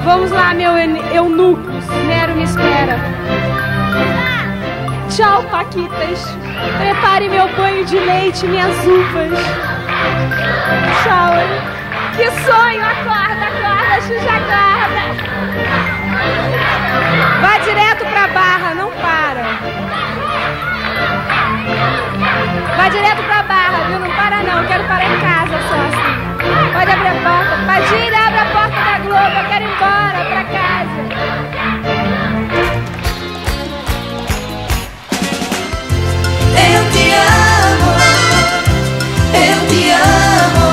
Vamos lá, meu eunuco. Nero me espera. Tchau, paquitas. Prepare meu banho de leite, minhas uvas. Tchau. Que sonho. Acorda, acorda, Xuxa, acorda. Vá direto pra Barra, não para. Vá direto pra Barra, viu? Não para não, eu quero parar em casa só assim. Pode abrir a porta. Padilha, abre a porta da Globo, eu quero ir embora pra casa. Eu te amo, eu te amo.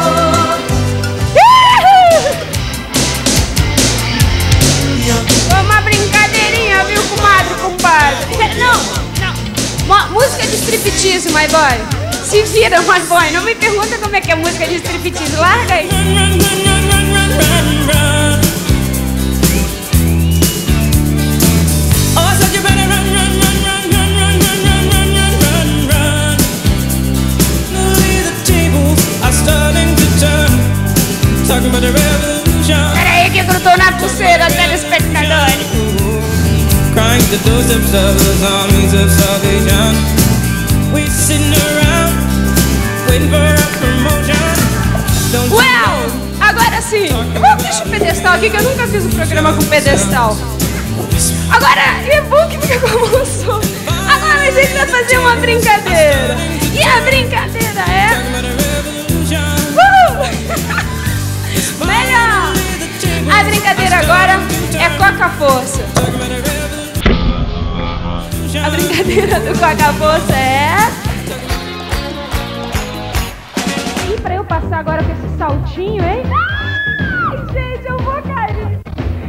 Uma brincadeirinha, viu, comadre, compadre? Não. Música de striptease, my boy. Se vira, my boy. Não me pergunta como é que é música de striptease. Larga aí. Peraí que grudou na pulseira, telespectadores. Well, agora sim. Deixa o pedestal aqui que eu nunca fiz um programa com pedestal. Agora, e-book fica como eu sou. Agora a gente vai fazer uma brincadeira. E a brincadeira é... Melhor! A brincadeira agora é Coca-Força. A brincadeira do Coca-Força é... E pra eu passar agora com esse saltinho, hein? Ai, gente, eu vou cair.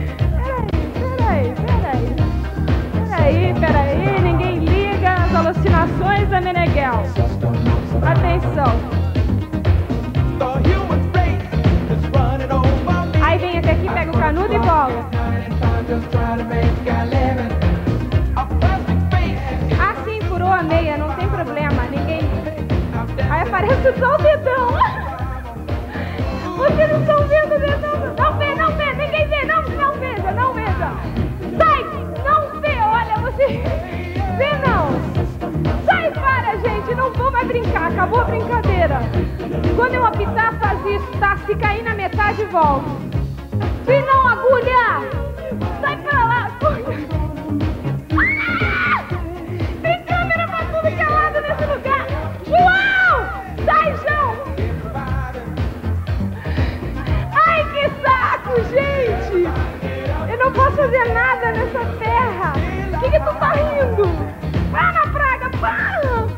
Peraí, ninguém liga as alucinações da Meneghel. Atenção. Aí vem até aqui, pega o canudo e bola. Assim, furou a meia, não tem problema, ninguém... Aí aparece só o dedão. Vocês não estão vendo o dedão? Não vê, ninguém vê, não veja. Sai, não vê, olha, você... Vê não. Sai, para, gente, não vou mais brincar, acabou a brincadeira. Quando eu apitar, faz isso, tá? Se cair na metade, volta. Se não, agulha! Sai pra lá! Ah! Tem câmera pra tudo que é lado nesse lugar! Uau! Sai, João! Ai, que saco, gente! Eu não posso fazer nada nessa terra! O que tu tá rindo? Para, praga, para!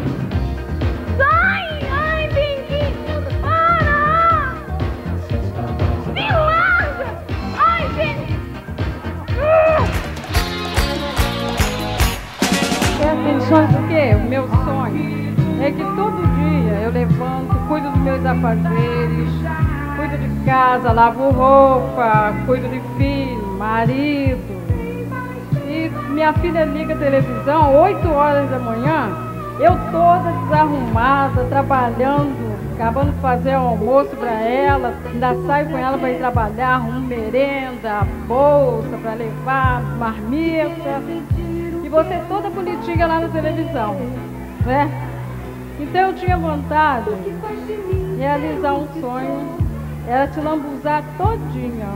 Sai! Ai, Pinguinho! Para! Me larga! Ai, gente! Atenção, porque o meu sonho é que todo dia eu levanto, cuido dos meus afazeres, cuido de casa, lavo roupa, cuido de filho, marido. E minha filha liga a televisão 8 horas da manhã, eu toda desarrumada, trabalhando, acabando de fazer o almoço para ela, ainda saio com ela para ir trabalhar, arrumo merenda, bolsa para levar, marmita. E você toda bonitinha lá na televisão, né? Então eu tinha vontade de realizar um sonho, era te lambuzar todinha.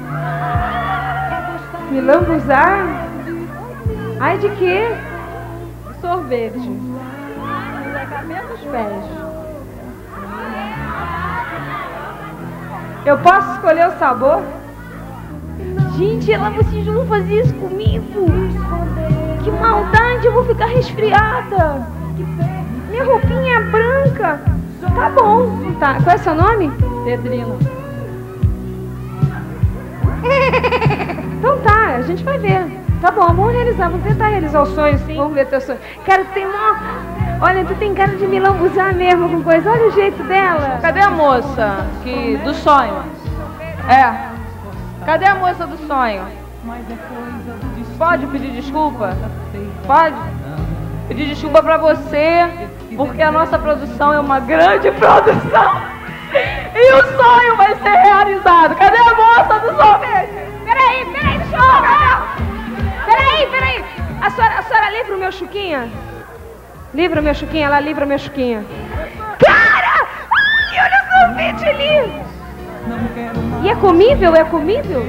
Me lambuzar? Ai, de quê? De sorvete. Da cabeça aos pés. Eu posso escolher o sabor? Gente, vocês vão fazer isso comigo? Que maldade, eu vou ficar resfriada. Minha roupinha é branca. Tá bom. Tá. Qual é seu nome? Pedrina. Então tá, a gente vai ver. Tá bom, vamos realizar. Vamos tentar realizar o sonho, sim. Vamos ver teu sonho. Cara, tem uma... Olha, tu tem cara de me lambuzar mesmo com coisa. Olha o jeito dela. Cadê a moça do sonho? Cadê a moça do sonho? Pode pedir desculpa? Pode? Pedir desculpa pra você, porque a nossa produção é uma grande produção. E o sonho vai ser realizado. Cadê a moça do sorvete? Peraí, Peraí, deixa eu tocar. Peraí. A senhora livra o meu Chuquinha? Livra o meu Chuquinha, ela livra o meu Chuquinha. Cara! Ai, olha o sorvete ali! E é comível? É comível?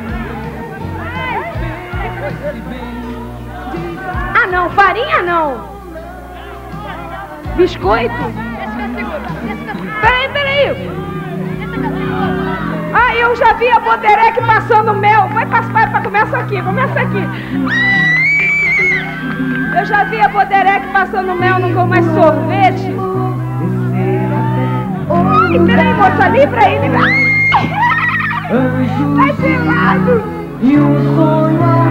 Ah, não, farinha não. Biscoito? Peraí. Ah, eu já vi a Boderec passando mel. Vai pra começa aqui. Eu já vi a Boderec passando mel, não vou mais sorvete. Ai, peraí, moça, livra aí. Tá gelado. E um sonho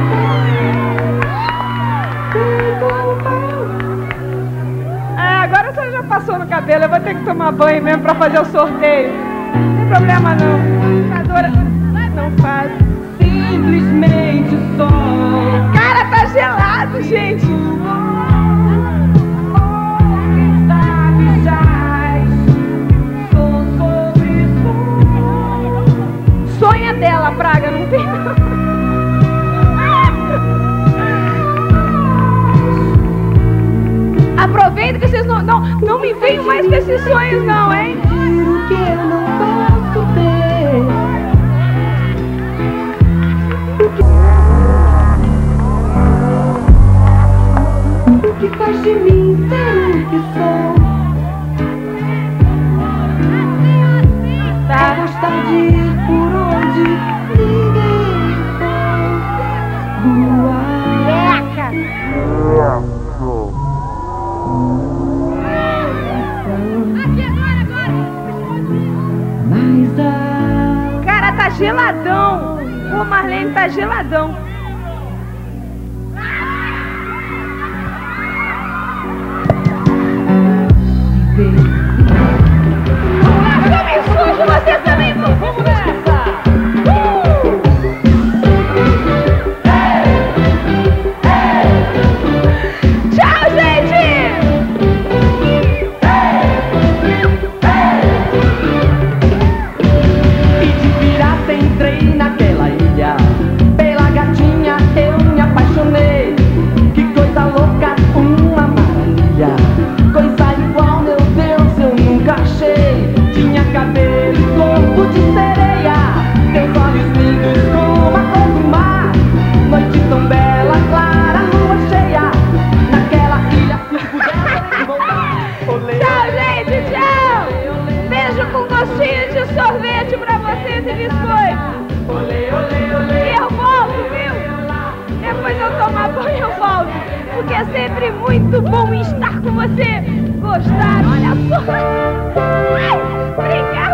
agora a senhora já passou no cabelo, eu vou ter que tomar banho mesmo pra fazer o sorteio. Não tem problema não. Adora. Não faz. simplesmente só. Cara, tá gelado, gente. Sonha dela, praga, não tem. Aproveita que vocês não me venham mais com esses sonhos não, hein? Juro que eu não posso ver. O que faz de mim ser o que sou? Tá. Gostar de ir por onde ninguém foi. Voar. Cara, tá geladão. Ô, Marlene, tá geladão. Eu me sujo, você também. Vamos nessa. Tchau, gente. E de pirata entrei naquela ilha. Pela gatinha eu me apaixonei. Que coisa louca, uma maravilha. Coisa igual, meu Deus, eu nunca achei. Tinha cabelo e corpo de sereia. Teus olhos lindos como a cor do mar. Noite tão bela, clara, lua cheia. Naquela ilha, se pudesse voltar. Olê, Tchau, gente, tchau. Beijo com gostinho de sorvete pra vocês e biscoito. olê, olê, E olê. eu volto, viu? Depois eu tomar banho eu volto. Porque é sempre muito bom estar com você. Gostaram? Olha só. Ai, obrigada.